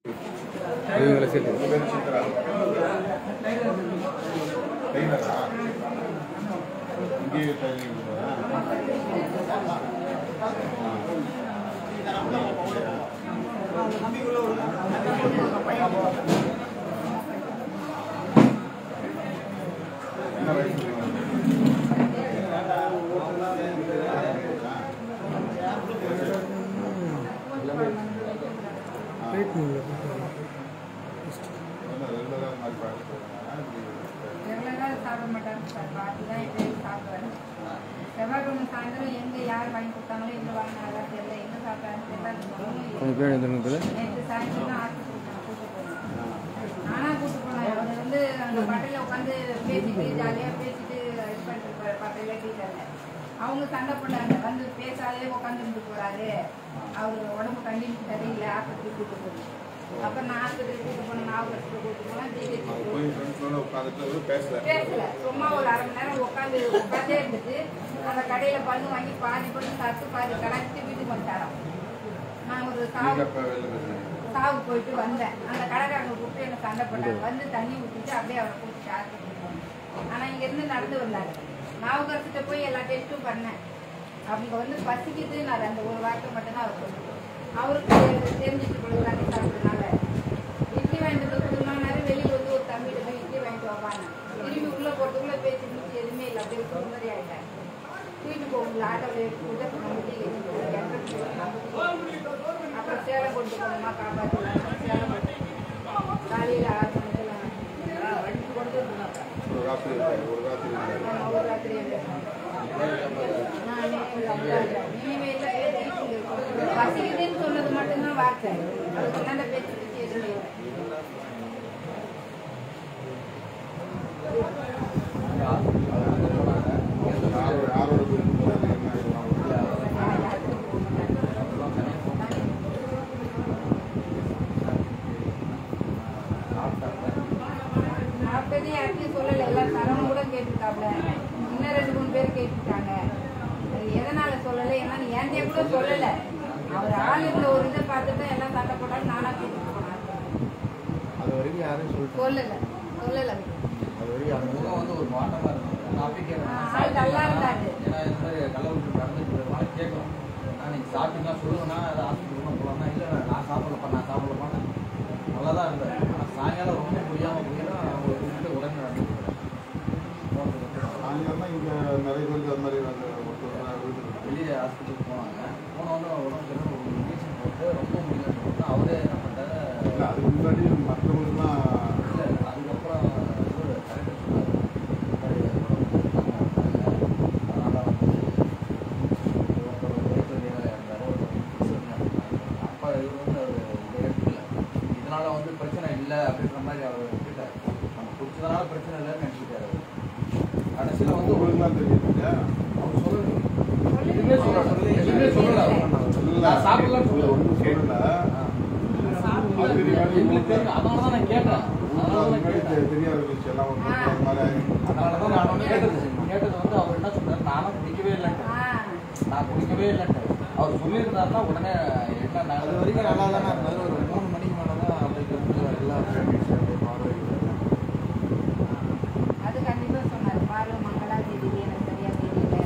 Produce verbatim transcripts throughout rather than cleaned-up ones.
இவங்களை சேர்த்து சாப்பிட மாட்டாங்க சார். பாட்டி தான் இப்போ சாப்பிடுவாரு. செவ்வாய்க்கிழமை சாயந்தரம் எங்க யார் வாங்கி கொடுத்தாங்களோ எங்க வாங்கினாங்களா தெரியல, எங்க சாப்பிட்டாங்க தெரியல. நேற்று சாயந்தரம் தான் ஆஸ்பத்திரி கூட்டு போனேன். நானா கூட்டு போனேன். அவர் வந்து அந்த பட்டையில உட்காந்து பேசிட்டு ஜாலியா பேசிட்டு இது பண்ணிட்டு இருப்பாரு. பட்டையில டீச்சர்ல அவங்க சண்டை போட்டாங்க. வந்து பேசாதே உட்காந்து இருந்து போறாரு, அவரு உடம்பு கண்டிப்பாக சரியில்லை, ஆஸ்பத்திரி கூட்டு போகணும். அப்புறம் நான் ஆஸ்பத்திரி கூட்டு போனேன், நாகப்பட்டினத்துக்கு கூட்டு போனேன். பேசல, சும்மா ஒரு அரை மணி நேரம் உட்காந்து உட்காந்தே இருந்துட்டு அந்த கடையில பண்ணு வாங்கி பாதி பண்ணி சாப்பிட்டு பாதி கலக்கிட்டு வீட்டுக்கு வந்துட்டாராம். நான் ஒரு சாவு சாவு போயிட்டு வந்தேன். அந்த கடைக்காரங்க கூப்பிட்டு எனக்கு சண்டை போட்டாங்க. வந்து தண்ணி ஊற்றிட்டு அப்படியே அவரை கூப்பிட்டு ஆஸ்பத்திரி போனேன். ஆனா இங்க இருந்து நடந்து வந்தாங்க. நாவுக்கரசிட்ட போய் எல்லா டெஸ்ட்டும் பண்ணேன். அவங்க வந்து பசிக்குது, நான் அந்த ஒரு வார்த்தை மட்டும்தான் அவர் சொல்லுவேன். அவருக்கு தெரிஞ்சிட்டு கொடுக்குறாங்க சாப்பிட்றதுனால இட்லி வாங்கிட்டு கொடுக்கணும்னாரு. வெளியில் வந்து ஒரு தம்பிட்டு போய் இட்லி வாங்கிட்டு வைப்பாங்க. திரும்பி உள்ள போறதுக்குள்ள பேச்சு மிச்சு எதுவுமே இல்லை. அப்படியே சுமதி ஆகிட்டாங்க. வீட்டுக்கு போகல, ஆட்டோவில் எடுத்து அப்புறம் சேலம் கொண்டு போகணுமா காப்பாற்றலாம். சேலம் காலையில் ஆறு மணிக்கெல்லாம் வண்டி கொண்டு இருந்தாங்க. ஒரு ராத்திரி பசிக்குதுன்னு சொன்னது மட்டும்தான் வார்த்தை. அதுக்கு நல்ல பேச்சு பேச்சு எதுவுமே அப்பதே யாருக்கும் சொல்லலை. எல்லாம் தரம் கூட கேட்டுருக்காப்ல. இன்னும் ரெண்டு மூணு பேர் கேட்டுருக்காங்க. எதனால சொல்லலை, என்னன்னு ஏன்டே கூட சொல்லலை. அவர் ஆளுங்களை ஒரு இதை பார்த்துட்டு எல்லாம் சண்டை போட்டாலும் நானா கேட்டு போனாங்க. சொல்லலை சொல்லலை ஆள் நல்லா இருந்தாரு. சாப்பிட்டீங்கன்னா சொல்லுவேன்னா ஹாஸ்பிட்டல் போகலாம்னா இல்லை நான் சாப்பிடலப்பா நான் சாப்பிடலப்பான்னு நல்லா தான் இருந்தேன். ஆனால் சாயங்காலம் ரொம்ப முடியாமல் போயின்னா அவங்க வீட்டில் உடனே நடந்துருக்கேன். சாயங்காலம் இங்கே நிறைய பேருக்கு அது மாதிரி வெளியே ஹாஸ்பிட்டலுக்கு போனாங்க. போனோன்னு உடம்பு ஒரு இன்ஜெக்ஷன் போட்டு ரொம்ப முடியலன்னு போட்டு அவரே என்ன பண்ணிட்டாரு. இல்லை அதுக்கு முன்னாடி மற்றவங்களுக்குலாம் இல்லை அதுக்கப்புறம் இவர் கரெக்டாக சொன்னார். அதனால் வந்து அப்பா இவர் வந்து அவர் இதை எடுத்துக்கல. இதனால வந்து பிரச்சனை இல்லை அப்படின்ற மாதிரி அவர் விட்டுட்டார். நம்ம பிடிச்சதுனால பிரச்சனை இல்லைன்னு நினச்சிட்டாரு. கடைசியில் வந்து உங்களுக்குலாம் தெரியுது அவர் சொல்லலை, எதுவுமே சொல்லலை, எதுவுமே சொல்லலை. நான் சாப்பிடலாம் சொல்லலை, ஒன்றும் சொல்லலை. எங்களுக்கு தெரியும். அதனால தான் நான் கேட்டேன். அதனால தான் கேட்டேன் தெரியாத விஷயம் எல்லாம் ஒன்று மாதிரி. அதனால தான் நான் ஒன்று கேட்டது கேட்டது வந்து அவர் என்ன சொன்னார், நானும் பிடிக்கவே இல்லைன்ட்டு. நான் பிடிக்கவே இல்லைன்ட்டு அவர் சொல்லியிருந்தாருன்னா உடனே என்ன நான் அது வரைக்கும் நல்லா தானே இருந்தார். ஒரு மூணு மணிக்கு மேலே தான் அப்படிக்கு எல்லாம் அது கண்டிப்பா சொன்னார். பார்வை மங்களா தெரியல, எனக்கு சரியா தெரியல.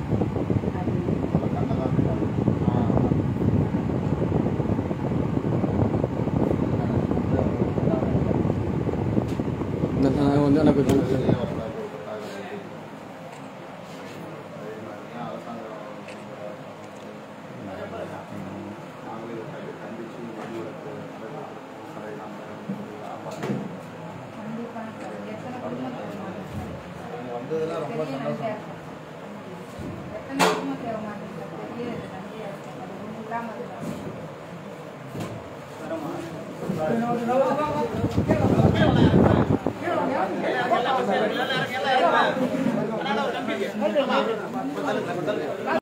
வந்து எனக்கு வந்ததுல ரொம்ப சந்தோஷம். எத்தனை வருஷமா தேவை மாட்டேங்குது. பெரிய நன்றியா இருக்கு. அது ஒன்றும் இல்லாமல் எல்லாரும்